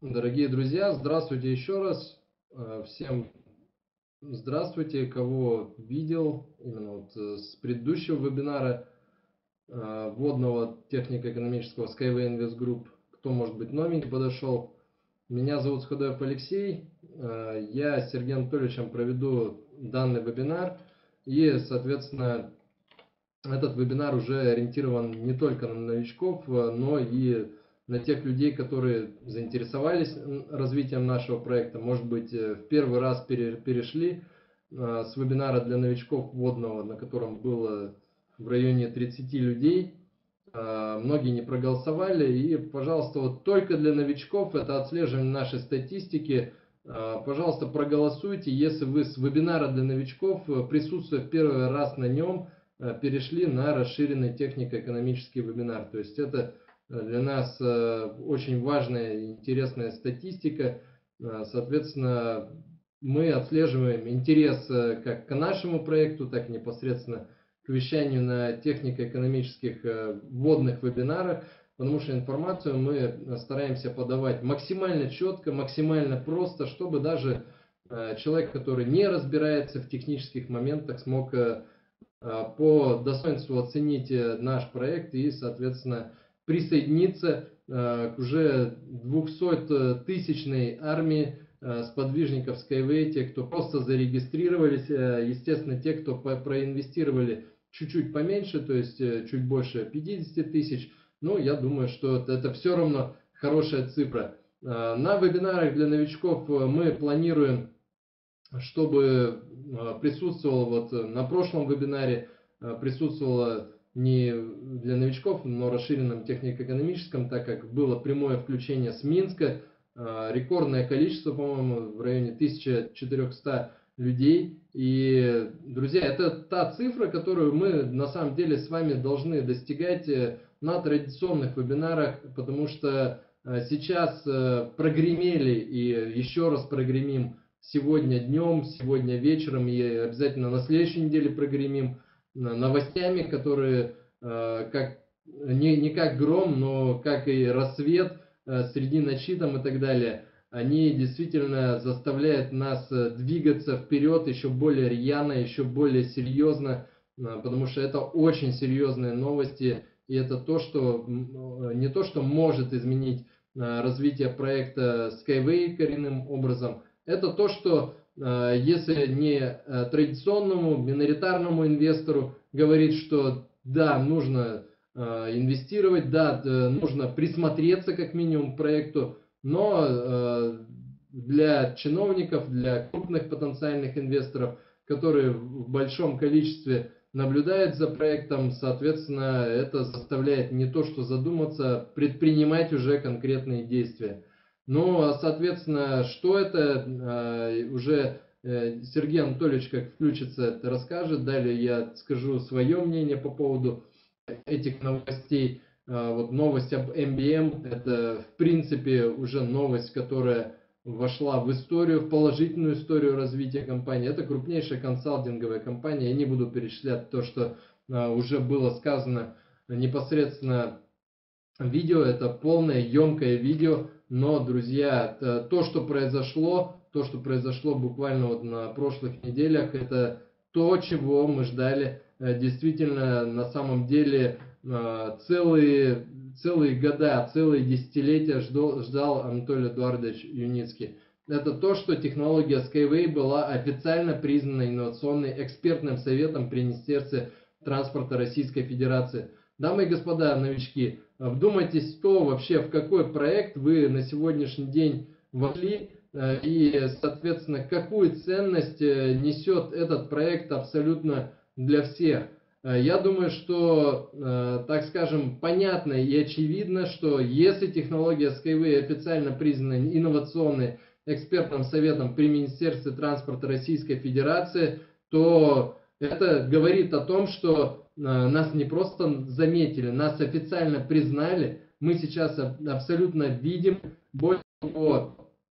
Дорогие друзья, здравствуйте еще раз. Всем здравствуйте, кого видел именно с предыдущего вебинара вводного технико-экономического Skyway Invest Group. Кто, может быть, новенький подошел. Меня зовут Сходоев Алексей. Я с Сергеем Анатольевичем проведу данный вебинар. И, соответственно, этот вебинар уже ориентирован не только на новичков, но и на тех людей, которые заинтересовались развитием нашего проекта. Может быть, в первый раз перешли с вебинара для новичков вводного, на котором было в районе 30 людей. Многие не проголосовали. И, пожалуйста, вот только для новичков, это отслеживание нашей статистики. Пожалуйста, проголосуйте, если вы с вебинара для новичков, присутствуя в первый раз на нем, перешли на расширенный технико-экономический вебинар. То есть это для нас очень важная и интересная статистика. Соответственно, мы отслеживаем интерес как к нашему проекту, так и непосредственно к вещанию на технико-экономических вводных вебинарах, потому что информацию мы стараемся подавать максимально четко, максимально просто, чтобы даже человек, который не разбирается в технических моментах, смог по достоинству оценить наш проект и, соответственно, присоединиться к уже 200-тысячной армии сподвижников Skyway, те, кто просто зарегистрировались, естественно, те, кто проинвестировали чуть-чуть поменьше, то есть чуть больше 50 тысяч. Ну, я думаю, что это все равно хорошая цифра. На вебинарах для новичков мы планируем, чтобы присутствовало, вот на прошлом вебинаре присутствовало не для новичков, но расширенном технико-экономическом, так как было прямое включение с Минска, рекордное количество, по-моему, в районе 1400 людей. И, друзья, это та цифра, которую мы на самом деле с вами должны достигать на традиционных вебинарах, потому что сейчас прогремели и еще раз прогремим сегодня днем, сегодня вечером и обязательно на следующей неделе прогремим новостями, которые как, не как гром, но как и рассвет среди ночи там и так далее. Они действительно заставляют нас двигаться вперед еще более рьяно, еще более серьезно, потому что это очень серьезные новости, и это то, что не то, что может изменить развитие проекта Skyway коренным образом, это то, что если не традиционному миноритарному инвестору говорит, что да, нужно инвестировать, да, нужно присмотреться как минимум к проекту, но для чиновников, для крупных потенциальных инвесторов, которые в большом количестве наблюдают за проектом, соответственно, это заставляет не то что задуматься, предпринимать уже конкретные действия. Ну, соответственно, что это, уже Сергей Анатольевич, как включится, это расскажет. Далее я скажу свое мнение по поводу этих новостей. Вот новость об MBM, это в принципе уже новость, которая вошла в историю, в положительную историю развития компании. Это крупнейшая консалтинговая компания. Я не буду перечислять то, что уже было сказано непосредственно в видео. Это полное, емкое видео. Но, друзья, то, что произошло буквально вот на прошлых неделях, это то, чего мы ждали. Действительно, на самом деле, целые года, целые десятилетия ждал Анатолий Эдуардович Юницкий. Это то, что технология Skyway была официально признана инновационной экспертным советом при Министерстве транспорта Российской Федерации. Дамы и господа новички, вдумайтесь в то вообще, в какой проект вы на сегодняшний день вошли и, соответственно, какую ценность несет этот проект абсолютно для всех. Я думаю, что, так скажем, понятно и очевидно, что если технология Skyway официально признана инновационной экспертным советом при Министерстве транспорта Российской Федерации, то это говорит о том, что нас не просто заметили, нас официально признали. Мы сейчас абсолютно видим. Более того,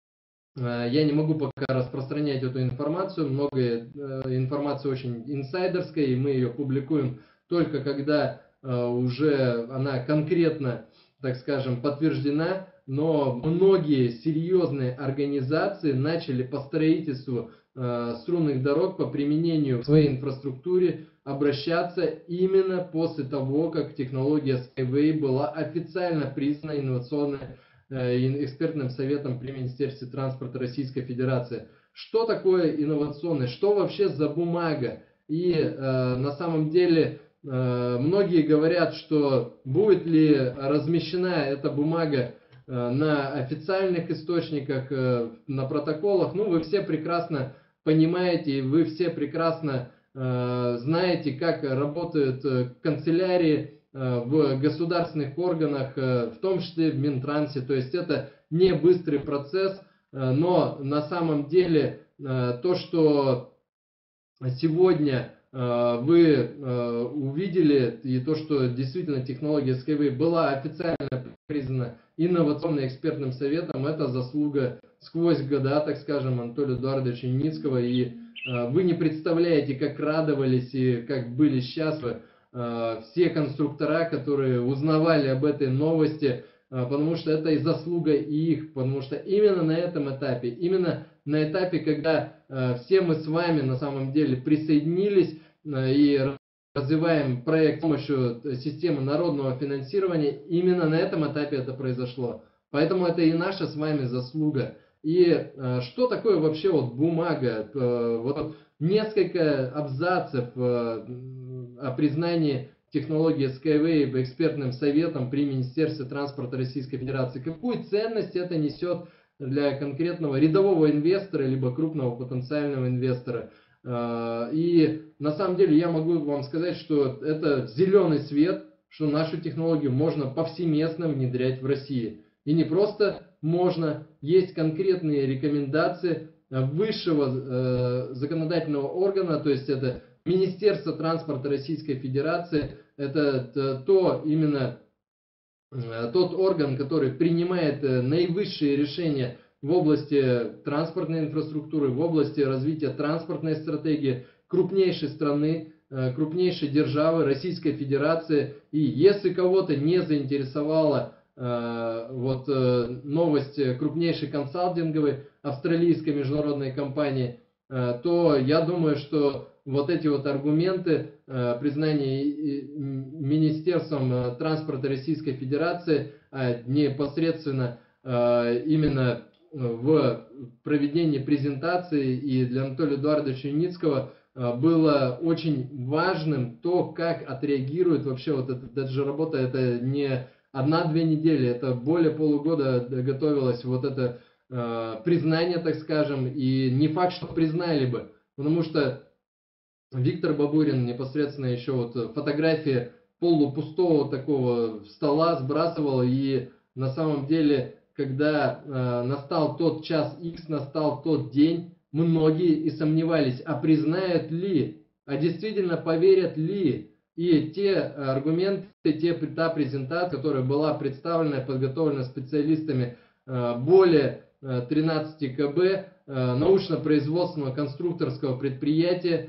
я не могу пока распространять эту информацию. Многое информация очень инсайдерская, и мы ее публикуем только когда уже она конкретно, так скажем, подтверждена. но многие серьезные организации начали по строительству струнных дорог, по применению в своей инфраструктуре обращаться именно после того, как технология Skyway была официально признана инновационной экспертным советом при Министерстве транспорта Российской Федерации. Что такое инновационное? Что вообще за бумага? И на самом деле многие говорят, что будет ли размещена эта бумага на официальных источниках, на протоколах. Ну, вы все прекрасно понимаете, вы все прекрасно знаете, как работают канцелярии в государственных органах, в том числе в Минтрансе. То есть это не быстрый процесс, но на самом деле то, что сегодня вы увидели, и то, что действительно технология Skyway была официально признана инновационно-экспертным советом, это заслуга сквозь года, так скажем, Анатолия Эдуардовича Юницкого. И вы не представляете, как радовались и как были счастливы все конструктора, которые узнавали об этой новости, потому что это и заслуга их, потому что именно на этом этапе, именно на этапе, когда все мы с вами на самом деле присоединились и развиваем проект с помощью системы народного финансирования, именно на этом этапе это произошло. Поэтому это и наша с вами заслуга. И что такое вообще вот бумага? Вот несколько абзацев о признании технологии Skyway экспертным советом при Министерстве транспорта Российской Федерации. Какую ценность это несет для конкретного рядового инвестора, либо крупного потенциального инвестора? И на самом деле я могу вам сказать, что это зеленый свет, что нашу технологию можно повсеместно внедрять в России. И не просто можно, есть конкретные рекомендации высшего законодательного органа, то есть это Министерство транспорта Российской Федерации, это именно тот орган, который принимает наивысшие решения в области транспортной инфраструктуры, в области развития транспортной стратегии крупнейшей страны, крупнейшей державы Российской Федерации. И если кого-то не заинтересовала новость крупнейшей консалтинговой австралийской международной компании, то я думаю, что вот эти вот аргументы признания Министерством транспорта Российской Федерации непосредственно именно в проведении презентации и для Анатолия Эдуардовича Юницкого было очень важным то, как отреагирует вообще вот эта же работа. Это не 1-2 недели, это более полугода готовилось вот это признание, так скажем, и не факт, что признали бы, потому что Виктор Бабурин непосредственно еще вот фотографии полупустого такого стола сбрасывал, и на самом деле, когда настал тот час X, настал тот день, многие и сомневались, а признают ли, а действительно поверят ли. И те аргументы, та презентация, которая была представлена и подготовлена специалистами более 13 КБ научно-производственного конструкторского предприятия,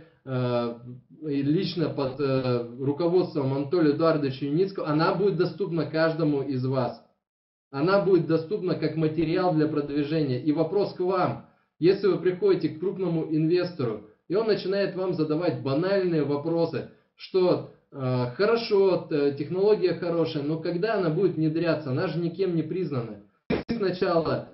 лично под руководством Анатолия Эдуардовича Юницкого, она будет доступна каждому из вас. Она будет доступна как материал для продвижения. И вопрос к вам. Если вы приходите к крупному инвестору, и он начинает вам задавать банальные вопросы, что хорошо, технология хорошая, но когда она будет внедряться? Она же никем не признана. Сначала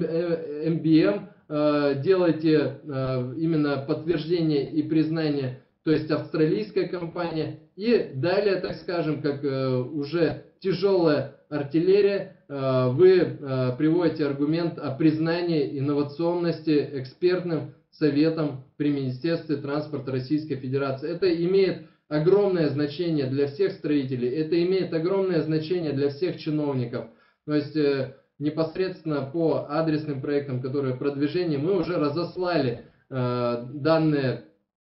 MBM делайте именно подтверждение и признание, то есть австралийская компания, и далее, так скажем, как уже тяжелая артиллерия, вы приводите аргумент о признании инновационности экспертным советом при Министерстве транспорта Российской Федерации. Это имеет огромное значение для всех строителей, это имеет огромное значение для всех чиновников. То есть непосредственно по адресным проектам, которые продвижение, мы уже разослали данное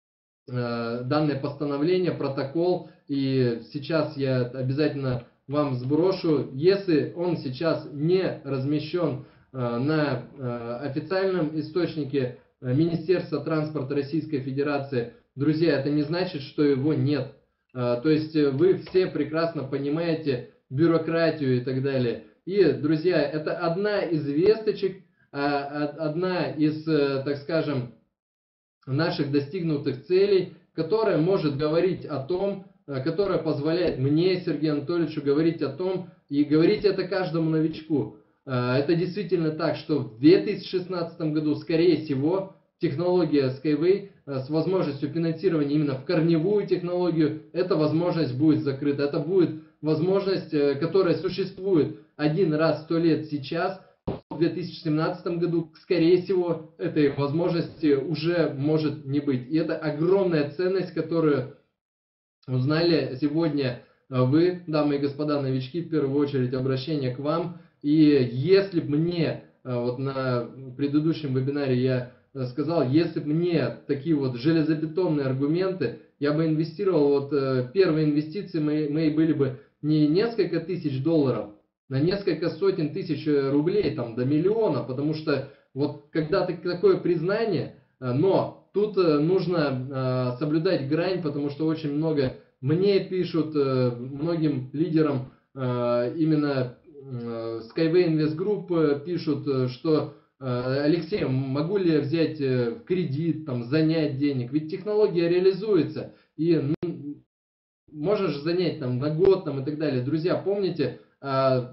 постановление, протокол, и сейчас я обязательно вам сброшу. Если он сейчас не размещен на официальном источнике Министерства транспорта Российской Федерации, друзья, это не значит, что его нет. То есть вы все прекрасно понимаете бюрократию и так далее. И, друзья, это одна из весточек, одна из, так скажем, наших достигнутых целей, которая может говорить о том, которая позволяет мне, Сергею Анатольевичу, говорить о том, и говорить это каждому новичку. Это действительно так, что в 2016 году, скорее всего, технология Skyway с возможностью финансирования именно в корневую технологию, эта возможность будет закрыта. Это будет возможность, которая существует один раз в 100 лет сейчас. В 2017 году, скорее всего, этой возможности уже может не быть. И это огромная ценность, которую узнали сегодня вы, дамы и господа новички, в первую очередь обращение к вам. И если бы мне, вот на предыдущем вебинаре я сказал, если бы мне такие вот железобетонные аргументы, я бы инвестировал, вот первые инвестиции мои были бы не несколько тысяч долларов, на несколько сотен тысяч рублей, там, до миллиона, потому что вот когда такое признание, но тут нужно соблюдать грань, потому что очень много мне пишут, многим лидерам именно Skyway Invest Group пишут, что Алексей, могу ли я взять кредит, там, занять денег? Ведь технология реализуется, и можешь занять там, на год там, и так далее. Друзья, помните о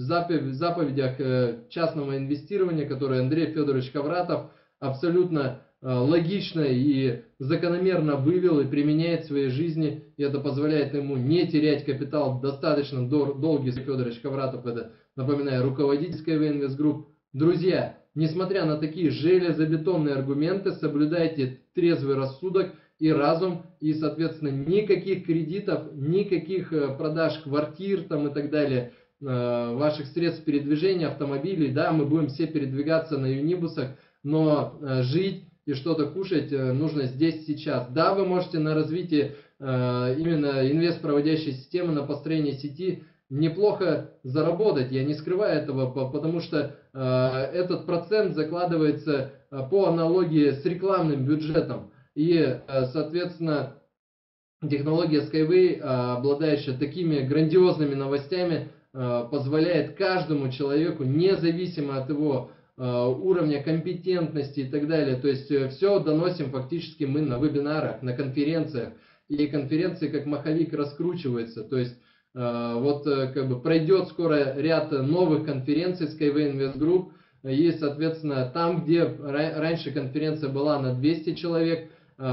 заповедях частного инвестирования, которые Андрей Федорович Ковратов абсолютно логично и закономерно вывел и применяет в своей жизни, и это позволяет ему не терять капитал достаточно долгий. Федорович Ковратов, это, напоминаю, руководитель Skyway Invest Group. Друзья, несмотря на такие железобетонные аргументы, соблюдайте трезвый рассудок и разум, и, соответственно, никаких кредитов, никаких продаж квартир там, и так далее, ваших средств передвижения, автомобилей. Да, мы будем все передвигаться на юнибусах, но жить и что-то кушать нужно здесь, сейчас. Да, вы можете на развитие именно инвест-проводящей системы, на построение сети неплохо заработать. Я не скрываю этого, потому что этот процент закладывается по аналогии с рекламным бюджетом. И, соответственно, технология Skyway, обладающая такими грандиозными новостями, позволяет каждому человеку, независимо от его уровня компетентности и так далее. То есть все доносим фактически мы на вебинарах, на конференциях. И конференции как маховик раскручиваются. То есть вот как бы пройдет скоро ряд новых конференций Skyway Invest Group. И, соответственно, там, где раньше конференция была на 200 человек,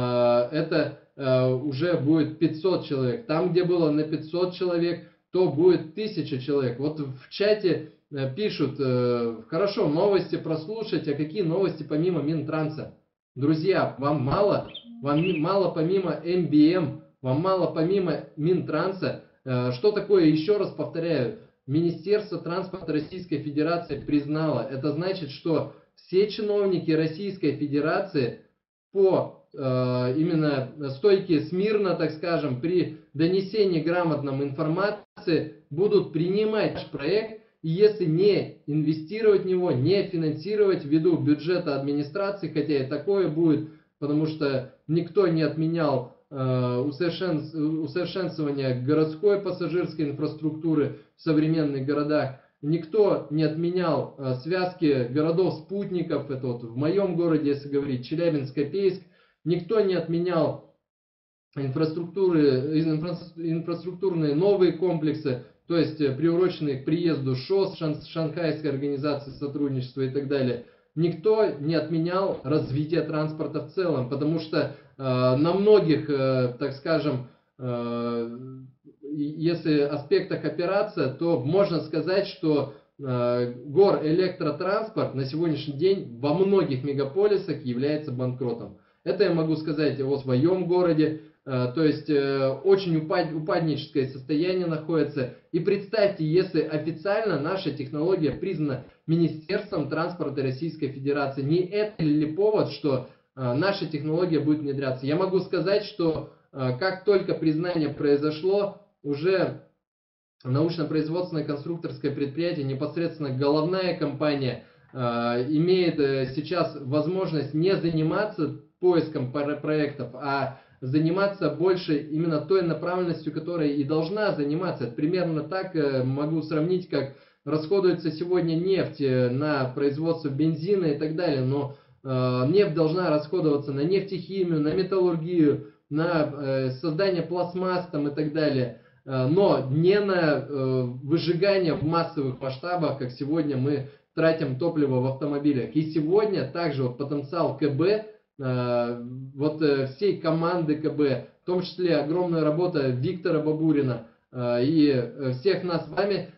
это уже будет 500 человек. Там, где было на 500 человек, то будет 1000 человек. Вот в чате пишут, хорошо, новости прослушать, а какие новости помимо Минтранса? Друзья, вам мало помимо МБМ, вам мало помимо Минтранса. Что такое, еще раз повторяю, Министерство транспорта Российской Федерации признало. Это значит, что все чиновники Российской Федерации по именно стойке смирно, так скажем, при донесении грамотной информации будут принимать наш проект, и если не инвестировать в него, не финансировать ввиду бюджета администрации, хотя и такое будет, потому что никто не отменял усовершенствование городской пассажирской инфраструктуры в современных городах, никто не отменял связки городов-спутников, это вот в моем городе, если говорить, Челябинск-Копейск, никто не отменял инфраструктурные новые комплексы, то есть приуроченные к приезду ШОС, Шанхайской организации сотрудничества и так далее. Никто не отменял развитие транспорта в целом, потому что на многих, так скажем, если аспектах опираться, то можно сказать, что горэлектротранспорт на сегодняшний день во многих мегаполисах является банкротом. Это я могу сказать о своем городе. То есть очень упадническое состояние находится. И представьте, если официально наша технология признана Министерством транспорта Российской Федерации, не это ли повод, что наша технология будет внедряться? Я могу сказать, что как только признание произошло, уже научно-производственное конструкторское предприятие, непосредственно головная компания, имеет сейчас возможность не заниматься поиском проектов, а заниматься больше именно той направленностью, которой и должна заниматься. Это примерно так могу сравнить, как расходуется сегодня нефть на производство бензина и так далее, но нефть должна расходоваться на нефтехимию, на металлургию, на создание пластмасс там и так далее, но не на выжигание в массовых масштабах, как сегодня мы тратим топливо в автомобилях. И сегодня также вот потенциал КБ, всей команды КБ, в том числе огромная работа Виктора Бабурина и всех нас с вами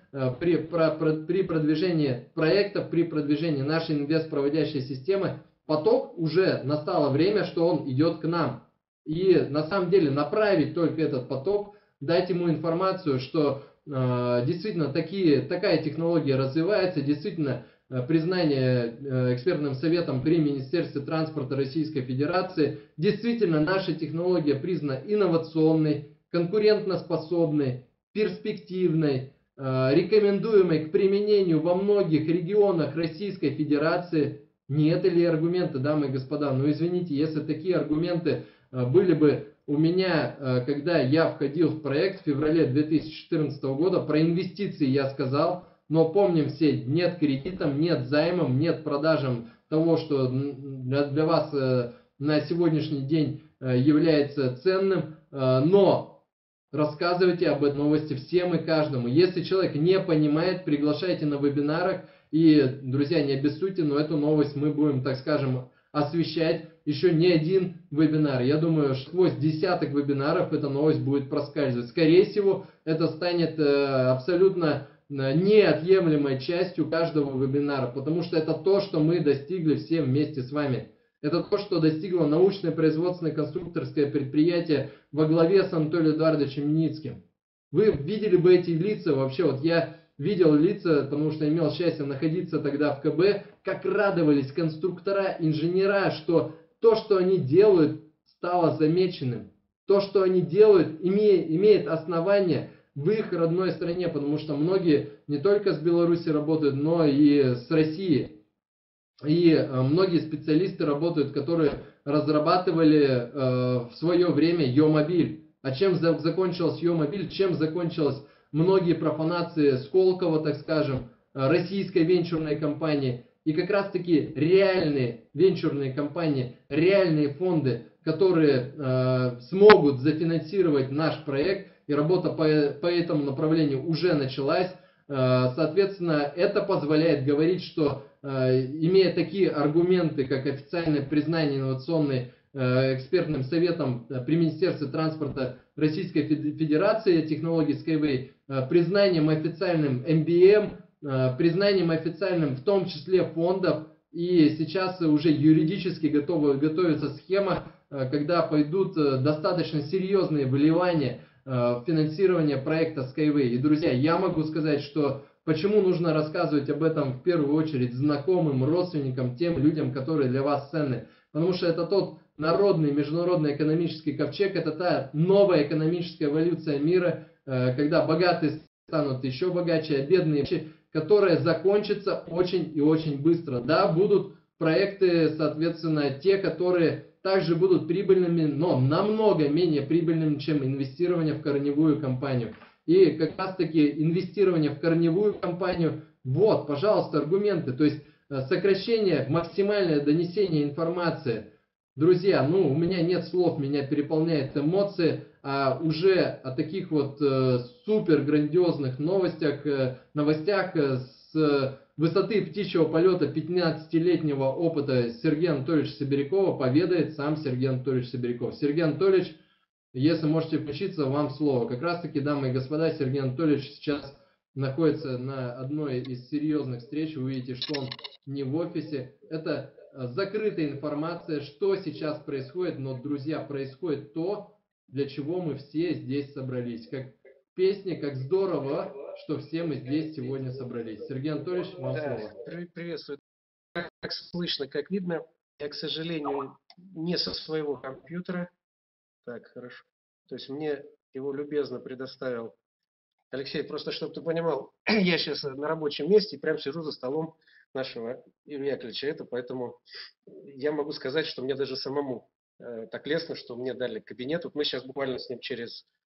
при продвижении проектов, при продвижении нашей инвестпроводящей системы, поток уже настало время, что он идет к нам. И на самом деле направить только этот поток, дать ему информацию, что действительно такая технология развивается, действительно признание экспертным советом при Министерстве транспорта Российской Федерации, действительно наша технология признана инновационной, конкурентоспособной, перспективной, рекомендуемой к применению во многих регионах Российской Федерации. Не это ли аргументы, дамы и господа? Ну извините, если такие аргументы были бы у меня, когда я входил в проект в феврале 2014 года, про инвестиции я сказал, но помним все, нет кредитам, нет займам, нет продажам того, что для вас на сегодняшний день является ценным, но рассказывайте об этой новости всем и каждому. Если человек не понимает, приглашайте на вебинарах. И, друзья, не обессудьте, но эту новость мы будем, так скажем, освещать еще не один вебинар. Я думаю, что сквозь десяток вебинаров эта новость будет проскальзывать. Скорее всего, это станет абсолютно неотъемлемой частью каждого вебинара, потому что это то, что мы достигли все вместе с вами. Это то, что достигло научное производственное конструкторское предприятие во главе с Анатолием Эдуардовичем Ницким. Вы видели бы эти лица вообще, вот я видел лица, потому что имел счастье находиться тогда в КБ, как радовались конструктора, инженера, что то, что они делают, стало замеченным. То, что они делают, имеет основание в их родной стране, потому что многие не только с Беларуси работают, но и с России. И многие специалисты работают, которые разрабатывали в свое время Йо-Мобиль. А чем закончилась Йо-Мобиль? Чем закончилась многие профанации Сколково, так скажем, российской венчурной компании. И как раз таки реальные венчурные компании, реальные фонды, которые смогут зафинансировать наш проект, и работа по этому направлению уже началась. Соответственно, это позволяет говорить, что имея такие аргументы, как официальное признание инновационной экспертным советом при Министерстве транспорта Российской Федерации технологий Skyway, признанием официальным MBM, признанием официальным в том числе фондов, и сейчас уже юридически готовится схема, когда пойдут достаточно серьезные вливания в финансирование проекта Skyway. И, друзья, я могу сказать, что почему нужно рассказывать об этом в первую очередь знакомым, родственникам, тем людям, которые для вас ценны. Потому что это тот народный международный экономический ковчег, это та новая экономическая эволюция мира, когда богатые станут еще богаче, а бедные, которая закончится очень и очень быстро. Да, будут проекты, соответственно, те, которые также будут прибыльными, но намного менее прибыльными, чем инвестирование в корневую компанию. И как раз таки инвестирование в корневую компанию, вот, пожалуйста, аргументы, то есть сокращение, максимальное донесение информации. Друзья, у меня нет слов, меня переполняют эмоции, а уже о таких вот супер грандиозных новостях с высоты птичьего полета 15-летнего опыта Сергея Анатольевича Сибирякова поведает сам Сергей Анатольевич Сибиряков. Сергей Анатольевич, если можете включиться, вам слово. Как раз таки, дамы и господа, Сергей Анатольевич сейчас находится на одной из серьезных встреч. Вы видите, что он не в офисе. Это закрытая информация, что сейчас происходит. Но, друзья, происходит то, для чего мы все здесь собрались. Как песни, как здорово, что все мы здесь сегодня собрались. Сергей Анатольевич, вам слово. Приветствую. Как слышно, как видно, я, к сожалению, не со своего компьютера. Так, хорошо. То есть мне его любезно предоставил Алексей. Просто чтобы ты понимал, я сейчас на рабочем месте, прям сижу за столом нашего Илья Яковлевича. Поэтому я могу сказать, что мне даже самому так лестно, что мне дали кабинет. Вот мы сейчас буквально с ним через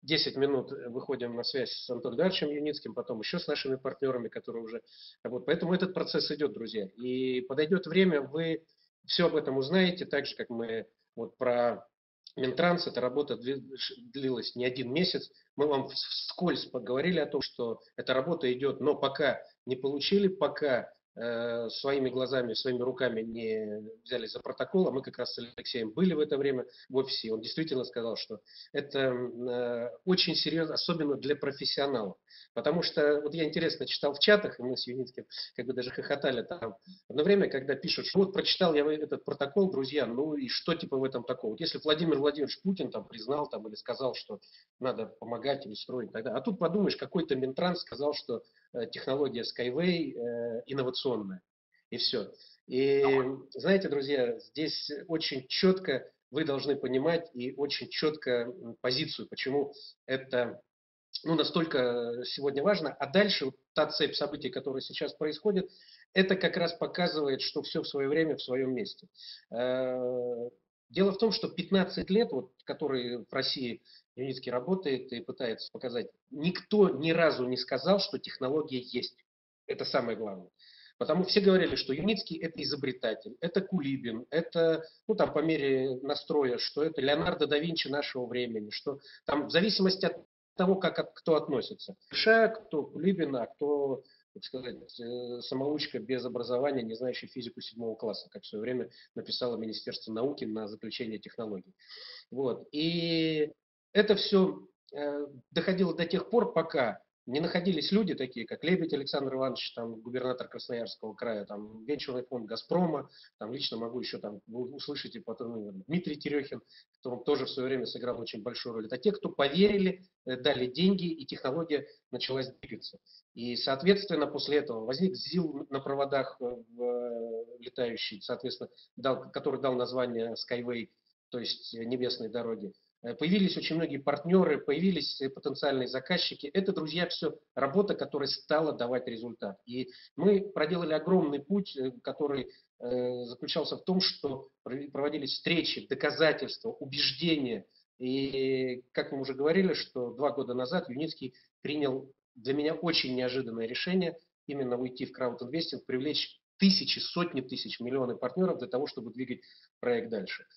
10 минут выходим на связь с Антоном Эдуардовичем Юницким, потом еще с нашими партнерами, которые уже работают. Поэтому этот процесс идет, друзья. И подойдет время, вы все об этом узнаете, так же, как мы вот про Минтранс, эта работа длилась не 1 месяц. Мы вам вскользь поговорили о том, что эта работа идет, но пока не получили, пока своими глазами, своими руками не взяли за протокол, а мы как раз с Алексеем были в это время в офисе, и он действительно сказал, что это очень серьезно, особенно для профессионалов. Потому что, вот я интересно читал в чатах, и мы с Юницким как бы даже хохотали там, одно время, когда пишут, что вот прочитал я этот протокол, друзья, ну и что типа в этом такого? Вот если Владимир Владимирович Путин там признал там, или сказал, что надо помогать или строить, тогда. А тут подумаешь, какой-то Минтранс сказал, что технология Skyway инновационная. И все. И знаете, друзья, здесь очень четко вы должны понимать и очень четко позицию, почему это настолько сегодня важно. А дальше вот та цепь событий, которая сейчас происходит, это как раз показывает, что все в свое время в своем месте. Дело в том, что 15 лет, вот, которые в России Юницкий работает и пытается показать, никто ни разу не сказал, что технология есть. Это самое главное. Потому все говорили, что Юницкий это изобретатель, это Кулибин, это, ну там по мере настроя, что это Леонардо да Винчи нашего времени, что там в зависимости от того, как кто относится. Ша, кто Кулибин, а кто, так сказать, самоучка без образования, не знающий физику 7 класса, как в свое время написало Министерство науки на заключение технологий. Вот. И это все доходило до тех пор, пока не находились люди такие, как Лебедь Александр Иванович, там, губернатор Красноярского края, там, венчурный фонд «Газпрома», там, лично могу еще, там, вы услышите потом Дмитрий Терехин, который тоже в свое время сыграл очень большую роль. Это те, кто поверили, дали деньги, и технология началась двигаться. И, соответственно, после этого возник ЗИЛ на проводах летающий, соответственно, который дал название Skyway, то есть небесной дороги. Появились очень многие партнеры, появились потенциальные заказчики. Это, друзья, все работа, которая стала давать результат. И мы проделали огромный путь, который заключался в том, что проводились встречи, доказательства, убеждения. И, как мы уже говорили, что 2 года назад Юницкий принял для меня очень неожиданное решение именно уйти в краудинвестинг, привлечь тысячи, сотни тысяч, миллионы партнеров для того, чтобы двигать проект дальше.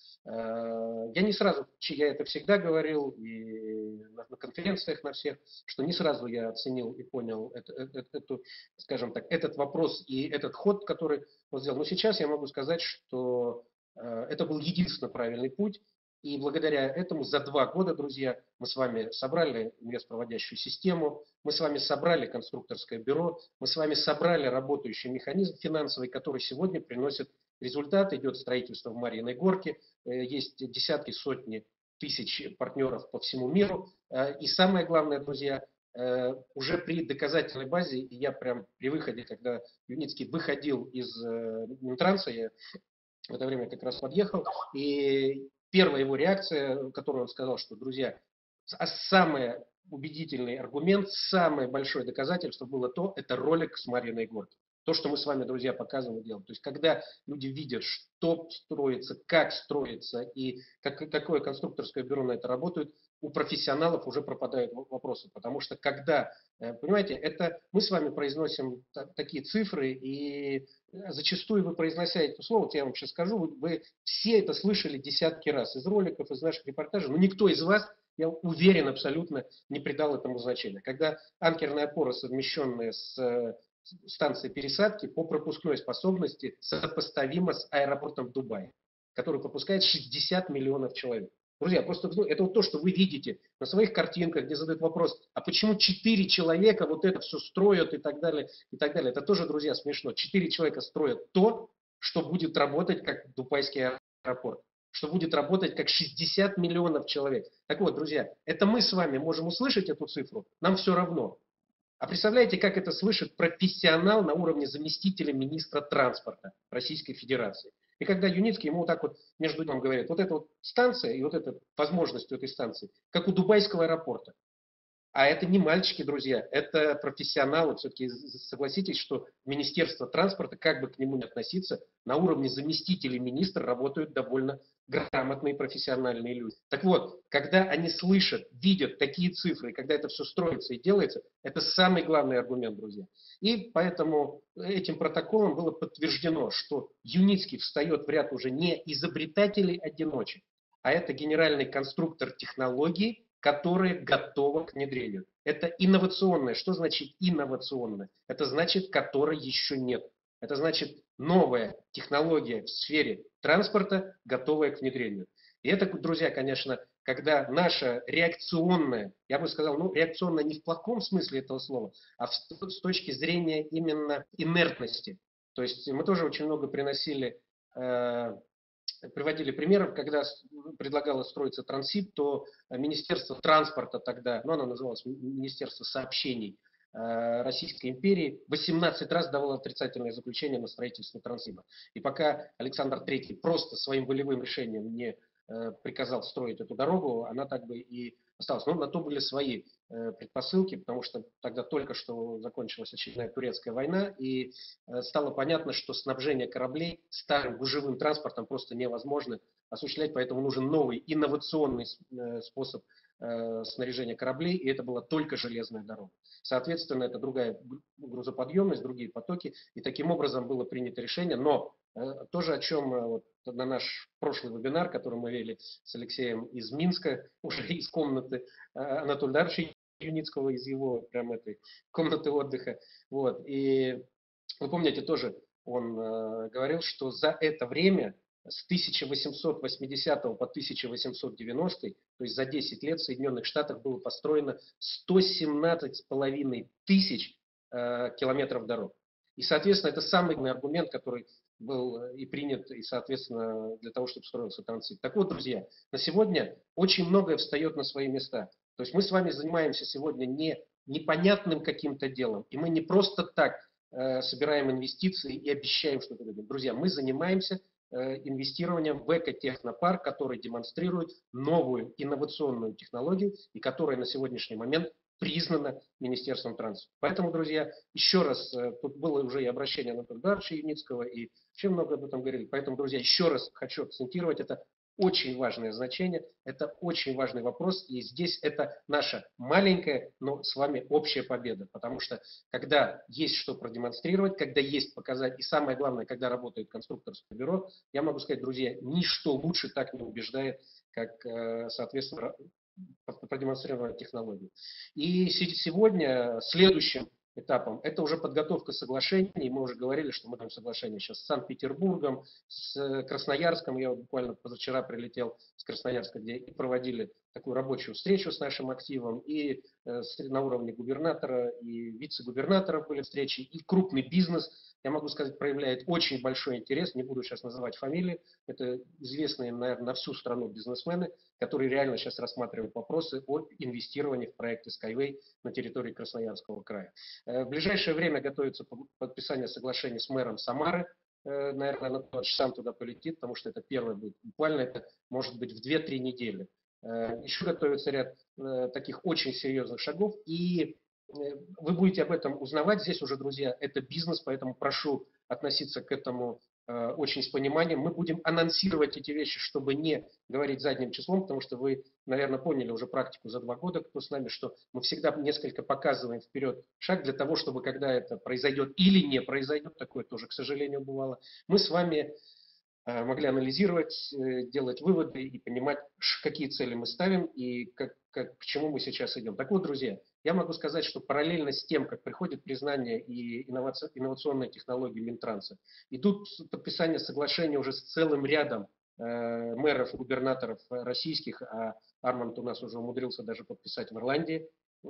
Я не сразу, я это всегда говорил и на конференциях на всех, что не сразу я оценил и понял эту, скажем так, этот вопрос и этот ход, который он сделал. Но сейчас я могу сказать, что это был единственно правильный путь. И благодаря этому за 2 года, друзья, мы с вами собрали инвестпроводящую систему, мы с вами собрали конструкторское бюро, мы с вами собрали работающий механизм финансовый, который сегодня приносит результат. Идет строительство в Марьиной Горке, есть десятки, сотни тысяч партнеров по всему миру. И самое главное, друзья, уже при доказательной базе, и я прям при выходе, когда Юницкий выходил из Минтранса, я в это время как раз подъехал, и первая его реакция, которую он сказал, что, друзья, самый убедительный аргумент, самое большое доказательство было это ролик с Марьиной Горки. То, что мы с вами, друзья, показываем и делаем. То есть, когда люди видят, что строится, как строится и какое конструкторское бюро на это работает, у профессионалов уже пропадают вопросы. Потому что когда, понимаете, это мы с вами произносим такие цифры, и зачастую вы, произнося это слово, вот я вам сейчас скажу, вы все это слышали десятки раз из роликов, из наших репортажей, но никто из вас, я уверен абсолютно, не придал этому значения. Когда анкерная опора, совмещенная с станцией пересадки, по пропускной способности сопоставима с аэропортом в Дубае, который пропускает 60 миллионов человек. Друзья, просто это вот то, что вы видите на своих картинках, где задают вопрос, а почему 4 человека вот это все строят и так далее, и так далее. Это тоже, друзья, смешно. 4 человека строят то, что будет работать как дубайский аэропорт, что будет работать как 60 миллионов человек. Так вот, друзья, это мы с вами можем услышать эту цифру, нам все равно. А представляете, как это слышит профессионал на уровне заместителя министра транспорта Российской Федерации? И когда Юницкий ему вот так вот между делом говорит, вот эта вот станция и вот эта возможность у этой станции, как у дубайского аэропорта. А это не мальчики, друзья, это профессионалы. Все-таки согласитесь, что Министерство транспорта, как бы к нему ни относиться, на уровне заместителей министра работают довольно грамотные профессиональные люди. Так вот, когда они слышат, видят такие цифры, когда это все строится и делается, это самый главный аргумент, друзья. И поэтому этим протоколом было подтверждено, что Юницкий встает в ряд уже не изобретателей-одиночек, а это генеральный конструктор технологий, которая готова к внедрению. Это инновационное. Что значит инновационное? Это значит, которой еще нет. Это значит новая технология в сфере транспорта, готовая к внедрению. И это, друзья, конечно, когда наша реакционная, я бы сказал, ну, реакционная не в плохом смысле этого слова, а с точки зрения именно инертности. То есть мы тоже очень много приводили примеров, когда предлагалось строиться Транссиб, то Министерство транспорта тогда, ну оно называлось Министерство сообщений Российской империи, 18 раз давало отрицательное заключение на строительство Транссиба. И пока Александр III просто своим волевым решением не приказал строить эту дорогу, она так бы и осталась. Но на то были свои предпосылки, потому что тогда только что закончилась очередная турецкая война, и стало понятно, что снабжение кораблей старым гужевым транспортом просто невозможно осуществлять, поэтому нужен новый инновационный способ снаряжения кораблей, и это была только железная дорога. Соответственно, это другая грузоподъемность, другие потоки, и таким образом было принято решение, но тоже о чем вот, на наш прошлый вебинар, который мы вели с Алексеем из Минска, уже из комнаты Анатолия Даровича Юницкого, из его прям этой комнаты отдыха. Вот. И вы помните тоже, он говорил, что за это время с 1880 по 1890, то есть за 10 лет в Соединенных Штатах было построено 117,5 тысяч километров дорог. И, соответственно, это самый главный аргумент, который был и принят, и, соответственно, для того, чтобы строился Транссиб. Так вот, друзья, на сегодня очень многое встает на свои места. То есть мы с вами занимаемся сегодня не непонятным каким-то делом, и мы не просто так собираем инвестиции и обещаем что-то делать. Друзья, мы занимаемся инвестированием в экотехнопарк, который демонстрирует новую инновационную технологию и которая на сегодняшний момент признана Министерством транспорта. Поэтому, друзья, еще раз, тут было уже и обращение Анатолия Даровича Юницкого, и вообще много об этом говорили. Поэтому, друзья, еще раз хочу акцентировать, это очень важное значение, это очень важный вопрос, и здесь это наша маленькая, но с вами общая победа, потому что когда есть что продемонстрировать, когда есть показать, и самое главное, когда работает конструкторское бюро, я могу сказать, друзья, ничто лучше так не убеждает, как, соответственно, продемонстрировать технологию. И сегодня следующим этапом это уже подготовка соглашений. Мы уже говорили, что мы там соглашение сейчас с Санкт-Петербургом, с Красноярском. Я вот буквально позавчера прилетел с Красноярска, где и проводили такую рабочую встречу с нашим активом. И на уровне губернатора и вице-губернаторов были встречи. И крупный бизнес, я могу сказать, проявляет очень большой интерес. Не буду сейчас называть фамилии. Это известные, наверное, на всю страну бизнесмены, которые реально сейчас рассматривают вопросы о инвестировании в проекты Skyway на территории Красноярского края. В ближайшее время готовится подписание соглашения с мэром Самары. Наверное, Анатолий сам туда полетит, потому что это первое будет. Буквально это может быть в 2-3 недели. Еще готовится ряд таких очень серьезных шагов. И вы будете об этом узнавать. Здесь уже, друзья, это бизнес, поэтому прошу относиться к этому очень с пониманием. Мы будем анонсировать эти вещи, чтобы не говорить задним числом, потому что вы, наверное, поняли уже практику за 2 года, кто с нами, что мы всегда несколько показываем вперед шаг для того, чтобы когда это произойдет или не произойдет, такое тоже, к сожалению, бывало, мы с вами могли анализировать, делать выводы и понимать, какие цели мы ставим и к чему мы сейчас идем. Так вот, друзья, я могу сказать, что параллельно с тем, как приходит признание и инновационные технологии Минтранса, идут подписания соглашений уже с целым рядом мэров и губернаторов российских, а Арманд у нас уже умудрился даже подписать в Ирландии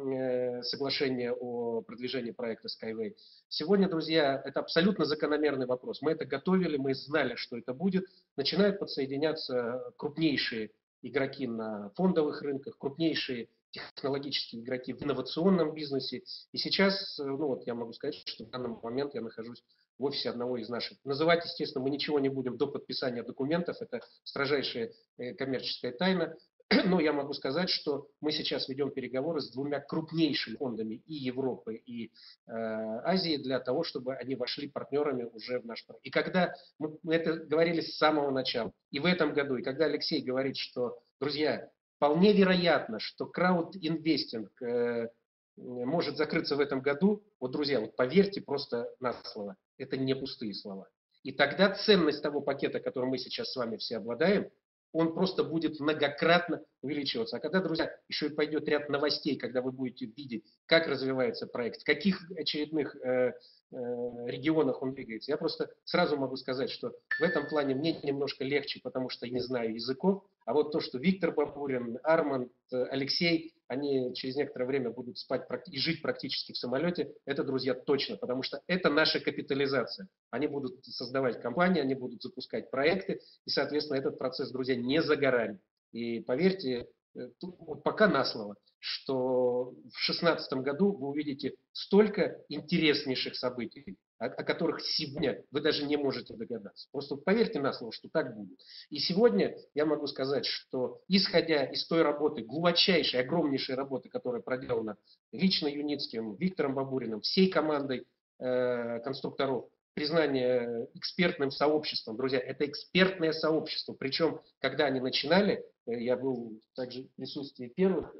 соглашение о продвижении проекта Skyway. Сегодня, друзья, это абсолютно закономерный вопрос. Мы это готовили, мы знали, что это будет. Начинают подсоединяться крупнейшие игроки на фондовых рынках, крупнейшие технологические игроки в инновационном бизнесе. И сейчас, ну вот я могу сказать, что в данный момент я нахожусь в офисе одного из наших. Называть, естественно, мы ничего не будем до подписания документов, это строжайшая коммерческая тайна. Но я могу сказать, что мы сейчас ведем переговоры с двумя крупнейшими фондами и Европы, и Азии для того, чтобы они вошли партнерами уже в наш проект. И когда мы это говорили с самого начала, и в этом году, и когда Алексей говорит, что, друзья, вполне вероятно, что краудинвестинг может закрыться в этом году, вот, друзья, вот поверьте просто на слово, это не пустые слова. И тогда ценность того пакета, которым мы сейчас с вами все обладаем, он просто будет многократно увеличиваться. А когда, друзья, еще и пойдет ряд новостей, когда вы будете видеть, как развивается проект, в каких очередных регионах он двигается, я просто сразу могу сказать, что в этом плане мне немножко легче, потому что я не знаю языков, а вот то, что Виктор Бабурин, Арманд, Алексей, они через некоторое время будут спать и жить практически в самолете, это, друзья, точно, потому что это наша капитализация. Они будут создавать компании, они будут запускать проекты, и, соответственно, этот процесс, друзья, не за горами. И поверьте, вот пока на слово, что в 2016 году вы увидите столько интереснейших событий, о которых сегодня вы даже не можете догадаться. Просто поверьте на слово, что так будет. И сегодня я могу сказать, что исходя из той работы, глубочайшей, огромнейшей работы, которая проделана лично Юницким, Виктором Бабуриным, всей командой конструкторов, признание экспертным сообществом. Друзья, это экспертное сообщество. Причем, когда они начинали, я был также в присутствии первых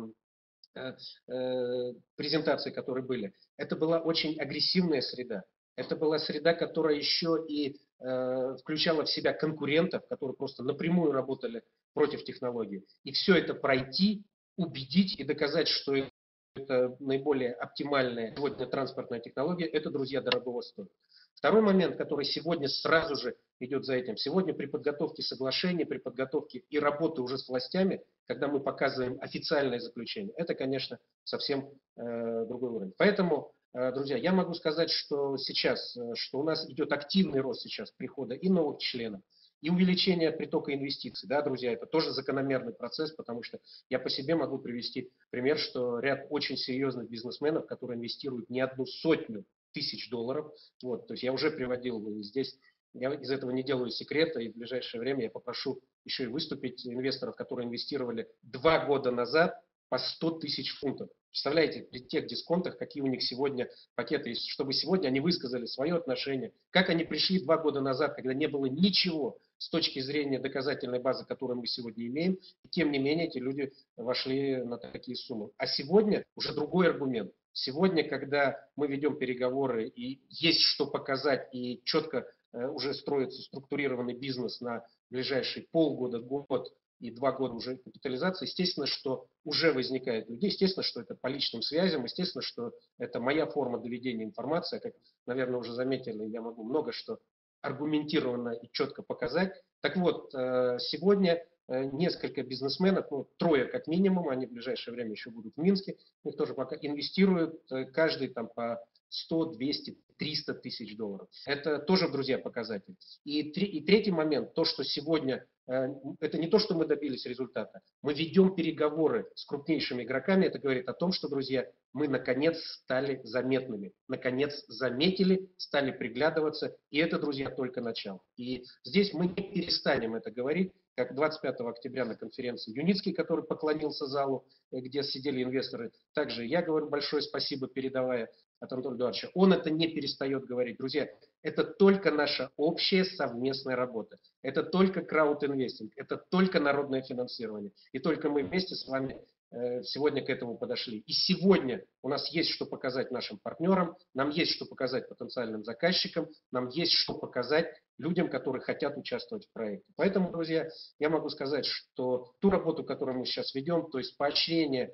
презентаций, которые были, это была очень агрессивная среда. Это была среда, которая еще и включала в себя конкурентов, которые просто напрямую работали против технологий. И все это пройти, убедить и доказать, что это наиболее оптимальная сегодня транспортная технология, это, друзья, дорогого стоит. Второй момент, который сегодня сразу же идет за этим. Сегодня при подготовке соглашений, при подготовке и работы уже с властями, когда мы показываем официальное заключение, это, конечно, совсем другой уровень. Поэтому, друзья, я могу сказать, что сейчас, что у нас идет активный рост сейчас прихода и новых членов, и увеличение притока инвестиций. Да, друзья, это тоже закономерный процесс, потому что я по себе могу привести пример, что ряд очень серьезных бизнесменов, которые инвестируют не одну сотню тысяч долларов, вот, то есть я уже приводил здесь, я из этого не делаю секрета, и в ближайшее время я попрошу еще и выступить инвесторов, которые инвестировали 2 года назад по 100 тысяч фунтов. Представляете, при тех дисконтах, какие у них сегодня пакеты есть, чтобы сегодня они высказали свое отношение, как они пришли 2 года назад, когда не было ничего с точки зрения доказательной базы, которую мы сегодня имеем, и тем не менее эти люди вошли на такие суммы. А сегодня уже другой аргумент. Сегодня, когда мы ведем переговоры и есть что показать, и четко уже строится структурированный бизнес на ближайшие полгода, год и 2 года уже капитализации, естественно, что уже возникает людей, естественно, что это по личным связям, естественно, что это моя форма доведения информации, как, наверное, уже заметили, я могу много что аргументированно и четко показать. Так вот, сегодня несколько бизнесменов, ну, 3 как минимум, они в ближайшее время еще будут в Минске, у них тоже пока инвестируют каждый там по 100, 200, 300 тысяч долларов. Это тоже, друзья, показатель. И третий момент, то, что сегодня, это не то, что мы добились результата, мы ведем переговоры с крупнейшими игроками, это говорит о том, что, друзья, мы наконец стали заметными, наконец заметили, стали приглядываться, и это, друзья, только начало. И здесь мы не перестанем это говорить, как 25 октября на конференции Юницкий, который поклонился залу, где сидели инвесторы. Также я говорю большое спасибо, передавая от Анатолия Эдуардовича. Он это не перестает говорить. Друзья, это только наша общая совместная работа. Это только краудинвестинг, это только народное финансирование. И только мы вместе с вами сегодня к этому подошли. И сегодня у нас есть что показать нашим партнерам, нам есть что показать потенциальным заказчикам, нам есть что показать людям, которые хотят участвовать в проекте. Поэтому, друзья, я могу сказать, что ту работу, которую мы сейчас ведем, то есть поощрение,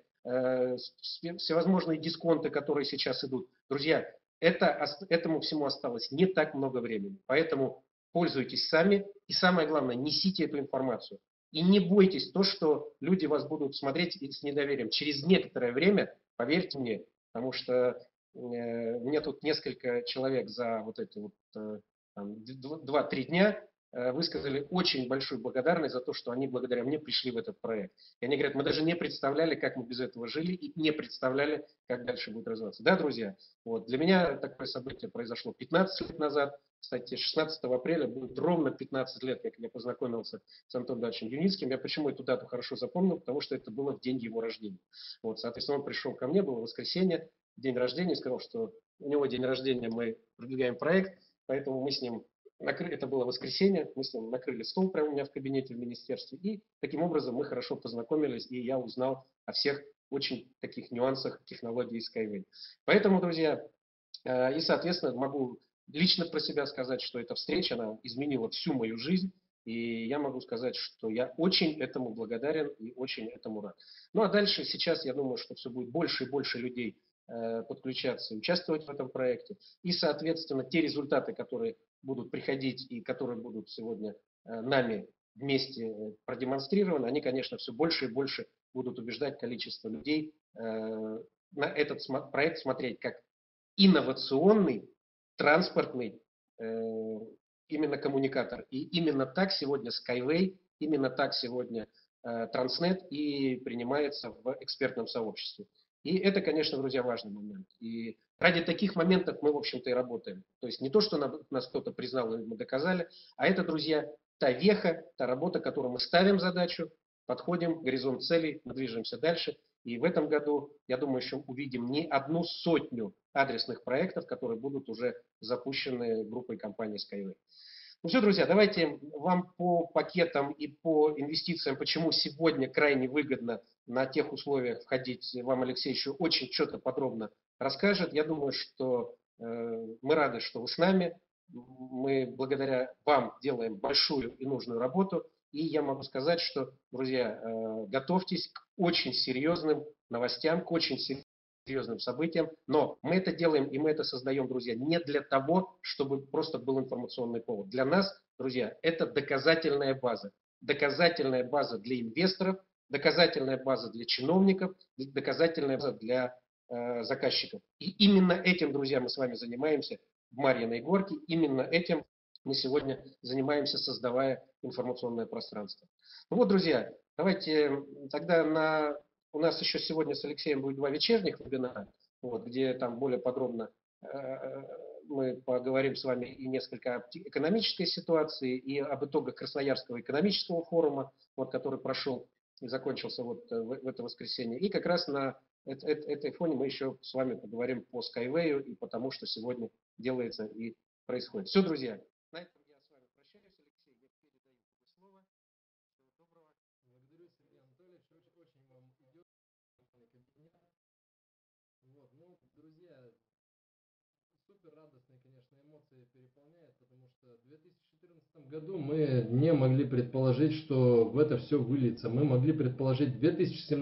всевозможные дисконты, которые сейчас идут, друзья, этому всему осталось не так много времени. Поэтому пользуйтесь сами и самое главное, несите эту информацию. И не бойтесь то, что люди вас будут смотреть с недоверием. Через некоторое время, поверьте мне, потому что мне тут несколько человек за вот эти вот 2-3 дня высказали очень большую благодарность за то, что они благодаря мне пришли в этот проект. И они говорят, мы даже не представляли, как мы без этого жили, и не представляли, как дальше будет развиваться. Да, друзья, вот, для меня такое событие произошло 15 лет назад. Кстати, 16 апреля будет ровно 15 лет, как я познакомился с Антоном Дальевичем Юницким. Я почему эту дату хорошо запомнил? Потому что это было в день его рождения. Вот, соответственно, он пришел ко мне, было воскресенье, день рождения, сказал, что у него день рождения, мы продвигаем проект, поэтому мы с ним это было воскресенье, мы с ним накрыли стол прямо у меня в кабинете в министерстве, и таким образом мы хорошо познакомились, и я узнал о всех очень таких нюансах технологии Skyway. Поэтому, друзья, и, соответственно, могу лично про себя сказать, что эта встреча, она изменила всю мою жизнь, и я могу сказать, что я очень этому благодарен и очень этому рад. Ну а дальше, сейчас, я думаю, что все будет больше и больше людей подключаться и участвовать в этом проекте. И, соответственно, те результаты, которые будут приходить и которые будут сегодня нами вместе продемонстрированы, они, конечно, все больше и больше будут убеждать количество людей на этот проект смотреть как инновационный, транспортный именно коммуникатор. И именно так сегодня Skyway, именно так сегодня Transnet и принимается в экспертном сообществе. И это, конечно, друзья, важный момент. И ради таких моментов мы, в общем-то, и работаем. То есть не то, что нас кто-то признал и мы доказали, а это, друзья, та веха, та работа, которую мы ставим задачу, подходим, горизонт целей, мы движемся дальше. И в этом году, я думаю, еще увидим не одну сотню адресных проектов, которые будут уже запущены группой компании Skyway. Ну все, друзья, давайте вам по пакетам и по инвестициям, почему сегодня крайне выгодно на тех условиях входить, вам Алексей еще очень четко, подробно расскажет. Я думаю, что мы рады, что вы с нами. Мы благодаря вам делаем большую и нужную работу. И я могу сказать, что, друзья, готовьтесь к очень серьезным новостям, к очень серьезным событиям. Но мы это делаем и мы это создаем, друзья, не для того, чтобы просто был информационный повод. Для нас, друзья, это доказательная база. Доказательная база для инвесторов, доказательная база для чиновников, доказательная база для заказчиков. И именно этим, друзья, мы с вами занимаемся в Марьиной Горке. Именно этим мы сегодня занимаемся, создавая информационное пространство. Ну вот, друзья, давайте тогда у нас еще сегодня с Алексеем будет 2 вечерних вебинара, вот, где там более подробно мы поговорим с вами и несколько об экономической ситуации, и об итогах Красноярского экономического форума, вот, который прошел и закончился вот в это воскресенье. И как раз на этой фоне мы еще с вами поговорим по Skyway и по тому, что сегодня делается и происходит. Все, друзья. На этом я с вами прощаюсь, Алексей, я передаю тебе слово. Всего доброго. Благодарю, Сергей Анатольевич, очень вам идет кабинет. Вот, ну, друзья, супер радостные, конечно, эмоции переполняют, потому что в 2014 году мы не могли предположить, что в это все выльется. Мы могли предположить в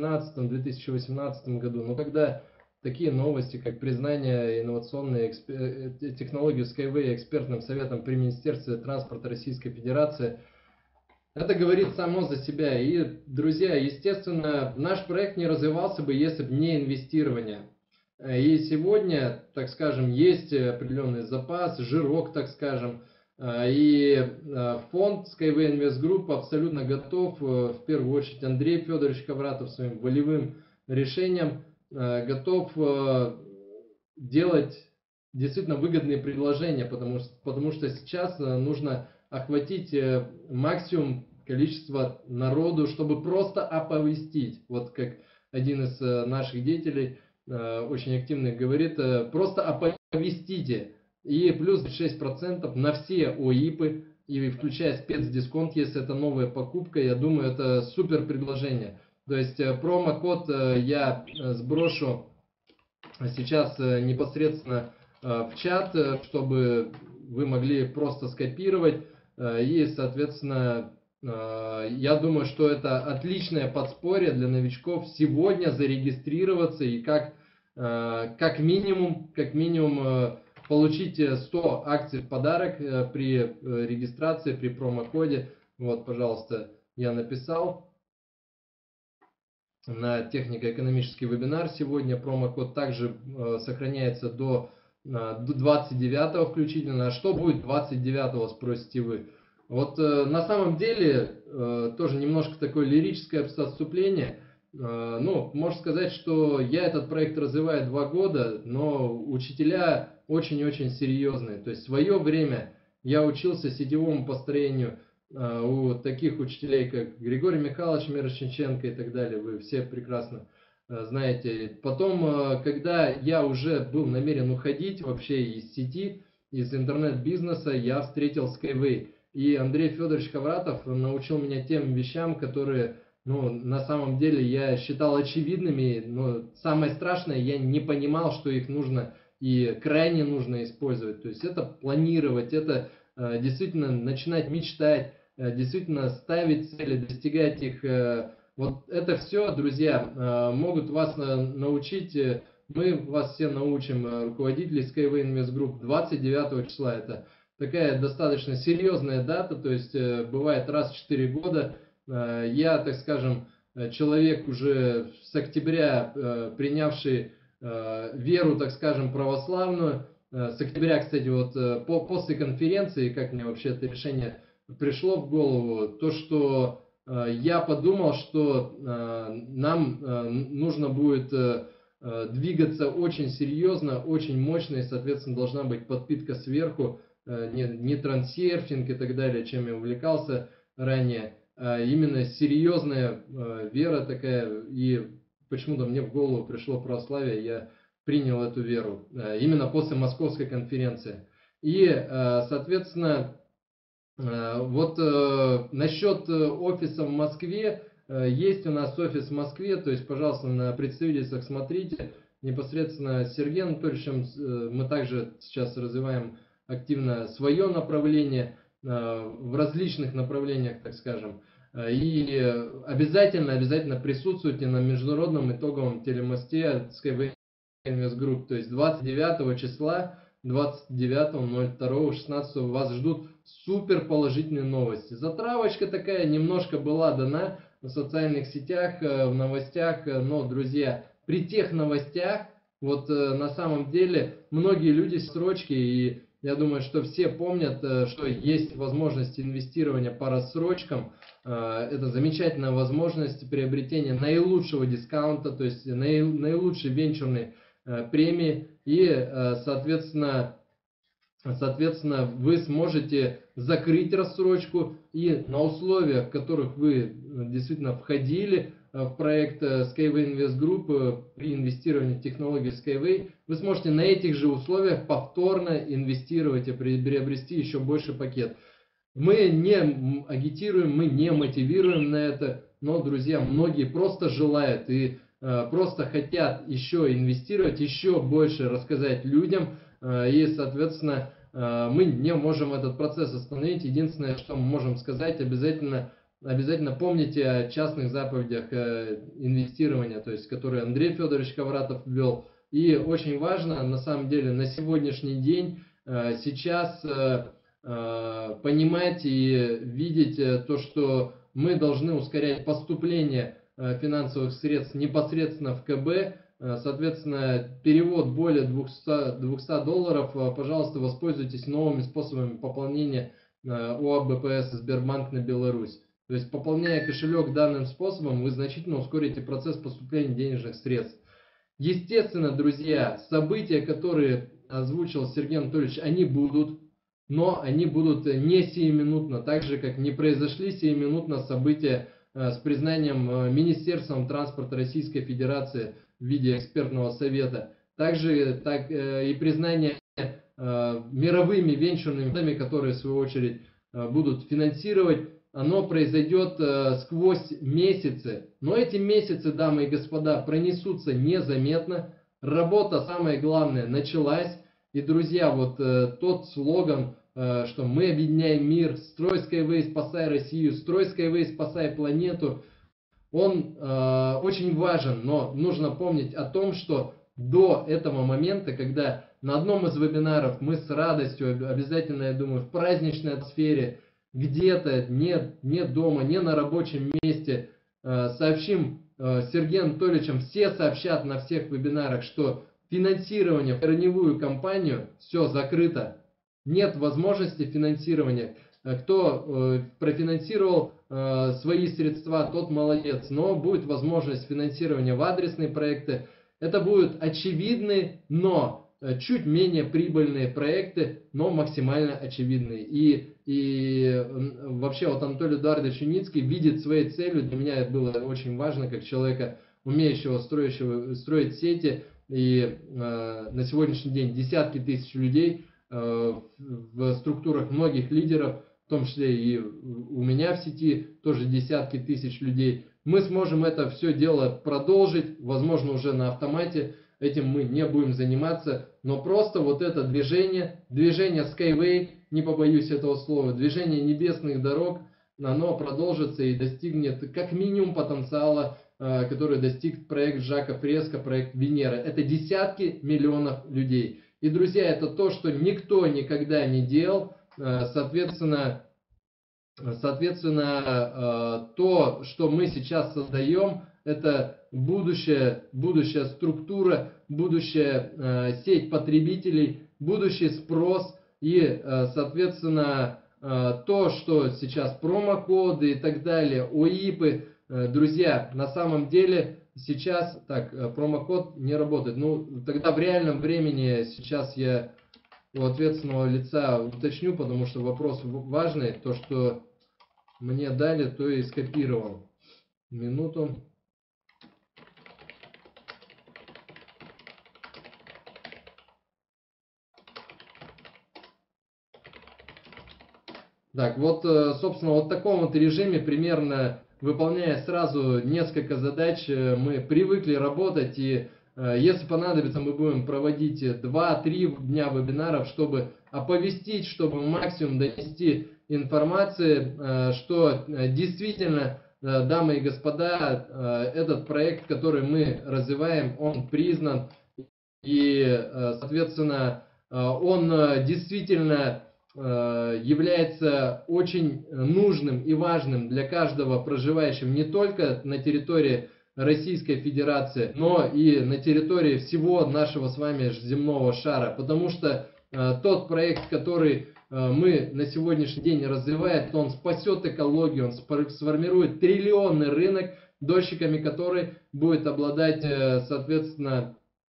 2017-2018 году, но когда такие новости, как признание инновационной технологии Skyway экспертным советом при Министерстве транспорта Российской Федерации, это говорит само за себя. И, друзья, естественно, наш проект не развивался бы, если бы не инвестирование. И сегодня, так скажем, есть определенный запас, жирок, так скажем. И фонд Skyway Invest Group абсолютно готов, в первую очередь Андрей Федорович Ковратов своим волевым решением готов делать действительно выгодные предложения, потому что сейчас нужно охватить максимум количества народу, чтобы просто оповестить, вот как один из наших деятелей очень активных говорит, просто оповестите, и плюс 6% на все ОИПы, и включая спецдисконт, если это новая покупка, я думаю, это супер предложение. То есть промокод я сброшу сейчас непосредственно в чат, чтобы вы могли просто скопировать. И, соответственно, я думаю, что это отличное подспорье для новичков сегодня зарегистрироваться и как минимум получить 100 акций в подарок при регистрации, при промокоде. Вот, пожалуйста, я написал. На технико-экономический вебинар сегодня промокод также сохраняется до 29 включительно. А что будет 29, спросите вы? Вот на самом деле, тоже немножко такое лирическое отступление. Ну, можно сказать, что я этот проект развиваю 2 года, но учителя очень-очень серьезные. То есть в свое время я учился сетевому построению у таких учителей, как Григорий Михайлович Мирошниченко и так далее. Вы все прекрасно знаете. Потом, когда я уже был намерен уходить вообще из сети, из интернет-бизнеса, я встретил Skyway. И Андрей Федорович Ковратов научил меня тем вещам, которые, ну, на самом деле я считал очевидными, но самое страшное, я не понимал, что их нужно и крайне нужно использовать. То есть это планировать, это действительно начинать мечтать, действительно ставить цели, достигать их. Вот это все, друзья, могут вас научить. Мы вас все научим, руководители Skyway Invest Group, 29 числа. Это такая достаточно серьезная дата, то есть бывает раз в 4 года. Я, так скажем, человек уже с октября принявший веру, так скажем, православную. С октября, кстати, вот после конференции, как мне вообще это решение пришло в голову, то, что я подумал, что нам нужно будет двигаться очень серьезно, очень мощно, и, соответственно, должна быть подпитка сверху, не трансерфинг и так далее, чем я увлекался ранее, а именно серьезная вера такая, и почему-то мне в голову пришло православие, я принял эту веру, именно после Московской конференции. И, соответственно, вот насчет офиса в Москве, есть у нас офис в Москве, то есть, пожалуйста, на представительствах смотрите, непосредственно с Сергеем Анатольевичем мы также сейчас развиваем активно свое направление, в различных направлениях, так скажем. И обязательно присутствуйте на международном итоговом телемосте Skyway Invest Group, то есть 29 числа, 29.02.16 вас ждут супер положительные новости. Затравочка такая немножко была дана в социальных сетях, в новостях, но, друзья, при тех новостях, вот на самом деле, многие люди срочки, и я думаю, что все помнят, что есть возможность инвестирования по рассрочкам. Это замечательная возможность приобретения наилучшего дискаунта, то есть наилучшей венчурной премии, и, соответственно, вы сможете закрыть рассрочку, и на условиях, в которых вы действительно входили в проект Skyway Invest Group при инвестировании в технологии Skyway, вы сможете на этих же условиях повторно инвестировать и приобрести еще больше пакет. Мы не агитируем, мы не мотивируем на это, но, друзья, многие просто желают и просто хотят еще инвестировать, еще больше рассказать людям, и, соответственно, мы не можем этот процесс остановить. Единственное, что мы можем сказать, обязательно помните о частных заповедях инвестирования, то есть, которые Андрей Федорович Ковратов ввел. И очень важно, на самом деле, на сегодняшний день, сейчас понимать и видеть то, что мы должны ускорять поступление финансовых средств непосредственно в КБ. Соответственно, перевод более 200 долларов, пожалуйста, воспользуйтесь новыми способами пополнения ОАО БПС Сбербанк на Беларусь. То есть, пополняя кошелек данным способом, вы значительно ускорите процесс поступления денежных средств. Естественно, друзья, события, которые озвучил Сергей Анатольевич, они будут, но они будут не сиюминутно, так же, как не произошли сиюминутно события с признанием Министерством транспорта Российской Федерации в виде экспертного совета, также и признание мировыми венчурными фондами, которые в свою очередь будут финансировать, оно произойдет сквозь месяцы. Но эти месяцы, дамы и господа, пронесутся незаметно. Работа, самое главное, началась. И, друзья, вот тот слоган, что мы объединяем мир, строй Skyway, спасай Россию, строй Skyway, спасай планету, он очень важен, но нужно помнить о том, что до этого момента, когда на одном из вебинаров мы с радостью, обязательно, я думаю, в праздничной атмосфере, где-то, не дома, не на рабочем месте, сообщим с Сергеем Анатольевичем, все сообщат на всех вебинарах, что финансирование в корневую компанию все закрыто, нет возможности финансирования. Кто профинансировал свои средства, тот молодец. Но будет возможность финансирования в адресные проекты. Это будут очевидные, но чуть менее прибыльные проекты, но максимально очевидные. И вообще вот Анатолий Эдуардович Юницкий видит своей целью, для меня это было очень важно, как человека, умеющего строить сети. И на сегодняшний день десятки тысяч людей в структурах многих лидеров, в том числе и у меня в сети, тоже десятки тысяч людей. Мы сможем это все дело продолжить, возможно, уже на автомате. Этим мы не будем заниматься, но просто вот это движение Skyway, не побоюсь этого слова, движение небесных дорог, оно продолжится и достигнет как минимум потенциала, который достиг проект Жака Фреско, проект Венера. Это десятки миллионов людей. И, друзья, это то, что никто никогда не делал, соответственно, то, что мы сейчас создаем, это будущая структура, будущая сеть потребителей, будущий спрос и, соответственно, то, что сейчас промокоды и так далее, ОИПы. Друзья, на самом деле сейчас, так, промокод не работает. Ну, тогда в реальном времени сейчас я у ответственного лица уточню, потому что вопрос важный. То, что мне дали, то и скопировал. Минуту. Так, вот, собственно, вот в таком вот режиме, примерно выполняя сразу несколько задач, мы привыкли работать. И если понадобится, мы будем проводить 2-3 дня вебинаров, чтобы оповестить, чтобы максимум донести информации, что действительно, дамы и господа, этот проект, который мы развиваем, он признан. И, соответственно, он действительно является очень нужным и важным для каждого проживающего не только на территории Российской Федерации, но и на территории всего нашего с вами земного шара. Потому что тот проект, который мы на сегодняшний день развиваем, он спасет экологию, он сформирует триллионный рынок, дольщиками который будет обладать, соответственно,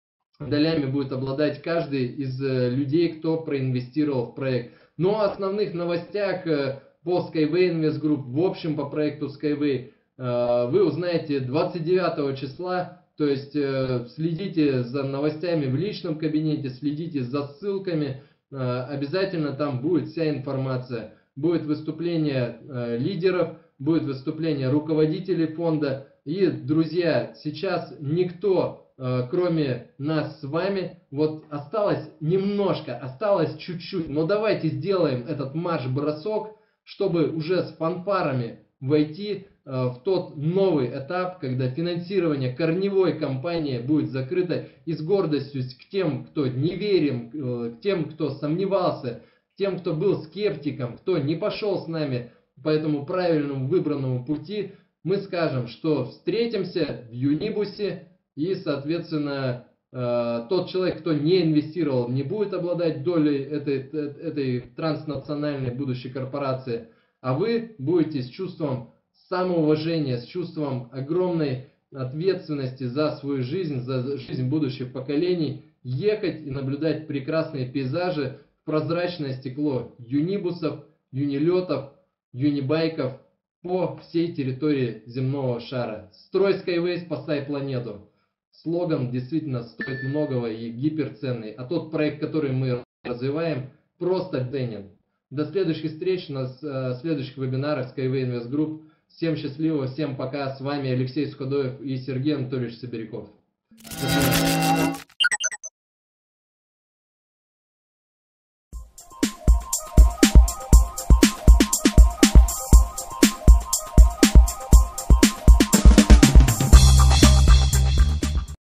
долями будет обладать каждый из людей, кто проинвестировал в проект. Но о основных новостях по Skyway Invest Group, в общем по проекту Skyway, вы узнаете 29 числа. То есть следите за новостями в личном кабинете, следите за ссылками. Обязательно там будет вся информация. Будет выступление лидеров, будет выступление руководителей фонда. И, друзья, сейчас никто, кроме нас с вами, вот осталось немножко, осталось чуть-чуть, но давайте сделаем этот марш-бросок, чтобы уже с фанфарами войти в тот новый этап, когда финансирование корневой компании будет закрыто, и с гордостью к тем, кто не верил, к тем, кто сомневался, к тем, кто был скептиком, кто не пошел с нами по этому правильному выбранному пути, мы скажем, что встретимся в Юнибусе. И, соответственно, тот человек, кто не инвестировал, не будет обладать долей этой транснациональной будущей корпорации. А вы будете с чувством самоуважения, с чувством огромной ответственности за свою жизнь, за жизнь будущих поколений, ехать и наблюдать прекрасные пейзажи в прозрачное стекло юнибусов, юнилетов, юнибайков по всей территории земного шара. Строй Skyway, спасай планету. Слоган действительно стоит многого и гиперценный. А тот проект, который мы развиваем, просто ценен. До следующих встреч на следующих вебинарах Skyway Invest Group. Всем счастливо, всем пока. С вами Алексей Суходоев и Сергей Анатольевич Сибиряков. До свидания.